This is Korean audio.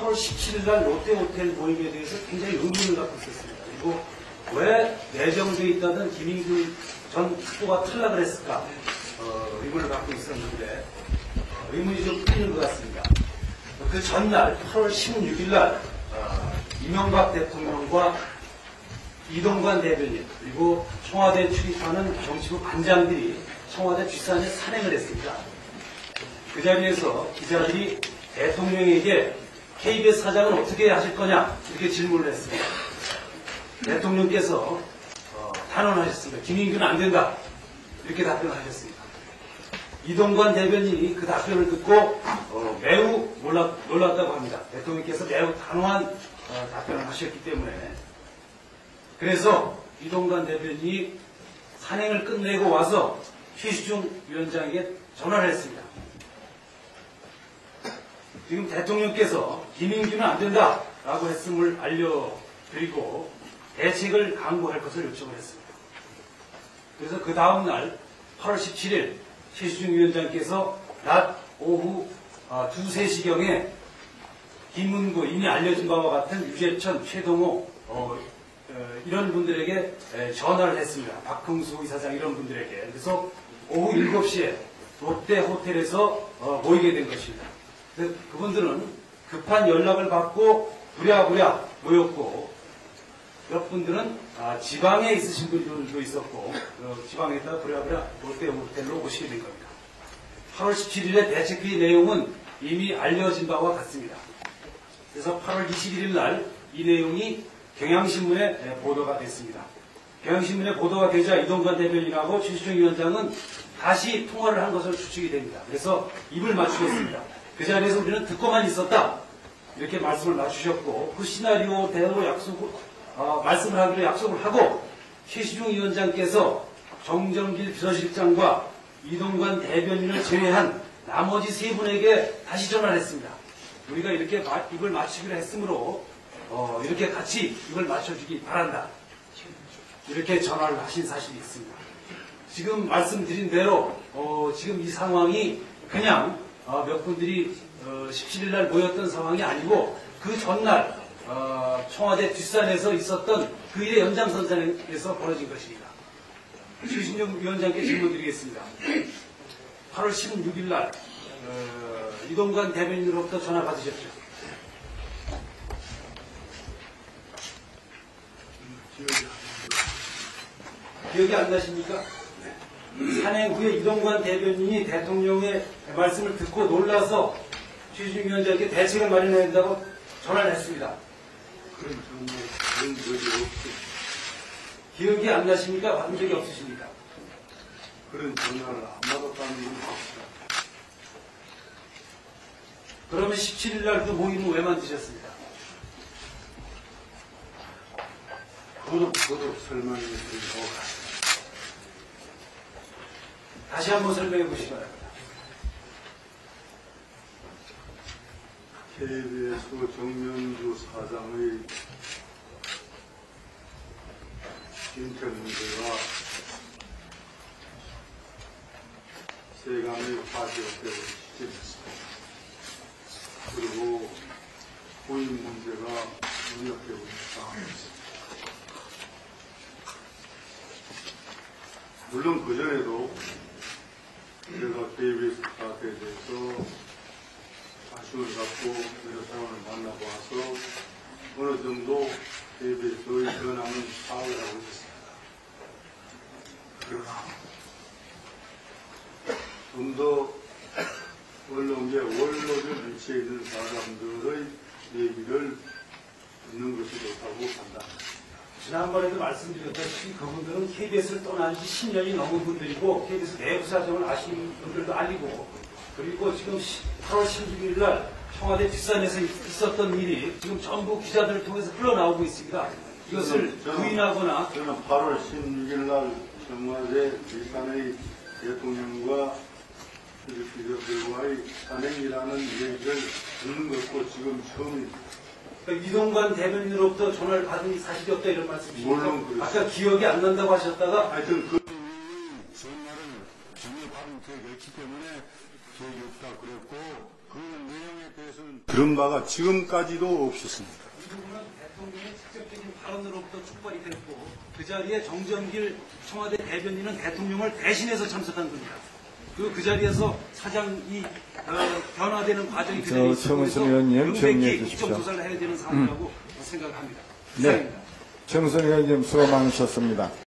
8월 17일 날 롯데호텔 모임에 대해서 굉장히 의문을 갖고 있었습니다. 그리고 왜 내정되어 있다던 김인균 전 특보가 탈락을 했을까? 의문을 갖고 있었는데 의문이 좀 풀리는 것 같습니다. 그 전날 8월 16일 날 이명박 대통령과 이동관 대변인 그리고 청와대 출입하는 정치부 반장들이 청와대 뒷산에 산행을 했습니다. 그 자리에서 기자들이 대통령에게 KBS 사장은 어떻게 하실 거냐 이렇게 질문을 했습니다. 대통령께서 단언하셨습니다. 김인균은 안 된다 이렇게 답변하셨습니다. 이동관 대변인이 그 답변을 듣고 매우 놀랐다고 합니다. 대통령께서 매우 단호한 답변을 하셨기 때문에. 그래서 이동관 대변인이 산행을 끝내고 와서 최시중 위원장에게 전화를 했습니다. 지금 대통령께서 김인균은 안 된다라고 했음을 알려드리고 대책을 강구할 것을 요청을 했습니다. 그래서 그 다음날 8월 17일 최시중 위원장께서 낮 오후 2, 3시경에 김문구 이미 알려진 바와 같은 유재천, 최동호 이런 분들에게 전화를 했습니다. 박흥수 이사장 이런 분들에게. 그래서 오후 7시에 롯데 호텔에서 모이게 된 것입니다. 그분들은 급한 연락을 받고 부랴부랴 모였고 몇 분들은 지방에 있으신 분들도 있었고 지방에 있다가 부랴부랴 롯데 호텔로 오시게 된 겁니다. 8월 17일에 대책회의 내용은 이미 알려진 바와 같습니다. 그래서 8월 21일 날 이 내용이 경향신문에 보도가 됐습니다. 경향신문에 보도가 되자 이동관 대변인하고 최시중 위원장은 다시 통화를 한 것으로 추측이 됩니다. 그래서 입을 맞추겠습니다. 그 자리에서 우리는 듣고만 있었다 이렇게 말씀을 맞추셨고 그 시나리오대로 말씀을 하기로 약속을 하고 최시중 위원장께서 정정길 비서실장과 이동관 대변인을 제외한 나머지 세 분에게 다시 전화를 했습니다. 우리가 이렇게 입을 맞추기로 했으므로 이렇게 같이 입을 맞춰주기 바란다. 이렇게 전화를 하신 사실이 있습니다. 지금 말씀드린 대로 지금 이 상황이 그냥 몇 분들이 17일 날 모였던 상황이 아니고 그 전날 청와대 뒷산에서 있었던 그 일의 연장선상에서 벌어진 것입니다. 최신영 위원장께 질문드리겠습니다. 8월 16일 날 이동관 대변인으로부터 전화 받으셨죠? 기억이 안 나십니까? 산행 후에 이동관 대변인이 대통령의 말씀을 듣고 놀라서 최시중 위원장께 대책을 마련해야 된다고 전화를 했습니다. 그런 적이 없어요. 기억이 안 나십니까? 받은 적이 없으십니까? 그런 전화를 안 받았다는 얘기입니다. 그러면 17일 날 그 모임은 왜 만드셨습니까? 그것도 설명해 드리고 다시 한번 설명해 보시기 바랍니다. KBS 정명주 사장의 인턴 문제가 세간의 화제가 시작했습니다. 그리고 고인 문제가 능력되고 있는 상황입니다. 물론 그전에도 제가 KBS 사태에 대해서 아쉬움을 갖고 여러 사람을 만나고 와서 어느 정도 KBS의 현황을 파악을 하고 있습니다. 그러나 좀 더 언론계 원로적 위치에 있는 사람들의 얘기를 듣는 것이 좋다고 판단합니다. 지난번에도 말씀드렸다시피 그분들은 KBS를 떠난 지 10년이 넘은 분들이고 KBS 내부 사정을 아시는 분들도 아니고 그리고 지금 8월 16일 날 청와대 뒷산에서 있었던 일이 지금 전부 기자들을 통해서 흘러나오고 있습니다. 이것을 부인하거나 저는 8월 16일 날 청와대 뒷산의 대통령과 기자들과의 산행이라는 얘기를 듣는 것도 지금 처음입니다. 그러니까 이동관 대변인으로부터 전화를 받은 사실이 없다 이런 말씀이십니까? 물론 그렇습니다. 아까 기억이 안 난다고 하셨다가 하여튼 그 전화를 전혀 받은 적이 없기 때문에 기억이 없다 그랬고 그 내용에 대해서는 들은 바가 지금까지도 없었습니다. 이 부분은 대통령의 직접적인 발언으로부터 촉발이 됐고 그 자리에 정전길 청와대 대변인은 대통령을 대신해서 참석한 겁니다. 그 자리에서 사장이 변화되는 과정이 그대로 있었고 청은선 의원님 정리해 명백히 주십시오. 국정조사를 해야 되는 상황이라고 생각합니다. 네. 청선 의원님 수고 많으셨습니다.